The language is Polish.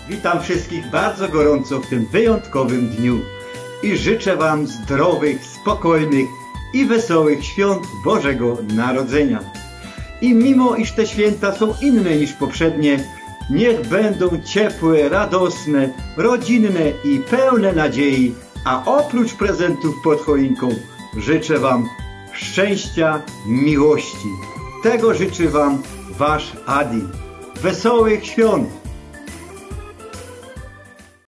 Witam wszystkich bardzo gorąco w tym wyjątkowym dniu i życzę Wam zdrowych, spokojnych i wesołych świąt Bożego Narodzenia. I mimo iż te święta są inne niż poprzednie, niech będą ciepłe, radosne, rodzinne i pełne nadziei, a oprócz prezentów pod choinką życzę Wam szczęścia, miłości. Tego życzy Wam Wasz Adi. Wesołych świąt!